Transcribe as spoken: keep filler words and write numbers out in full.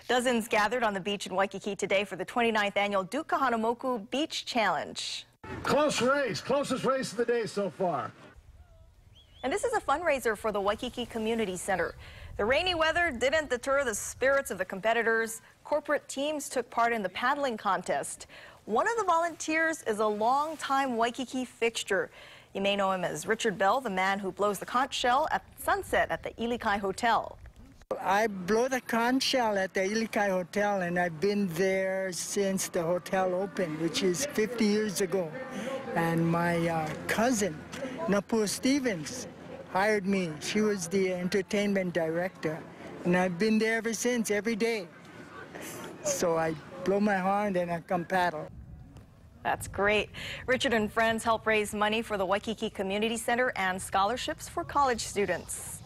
Dozens gathered on the beach in Waikiki today for the twenty-ninth annual Duke Kahanamoku Beach Challenge. Close race, closest race of the day so far. And this is a fundraiser for the Waikiki Community Center. The rainy weather didn't deter the spirits of the competitors. Corporate teams took part in the paddling contest. One of the volunteers is a longtime Waikiki fixture. You may know him as Richard Bell, the man who blows the conch shell at sunset at the Ilikai Hotel. I blow the conch shell at the Ilikai Hotel, and I've been there since the hotel opened, which is fifty years ago. And my uh, cousin, Napu Stevens, hired me. She was the entertainment director, and I've been there ever since, every day. So I blow my horn and I come paddle. That's great. Richard and friends help raise money for the Waikiki Community Center and scholarships for college students.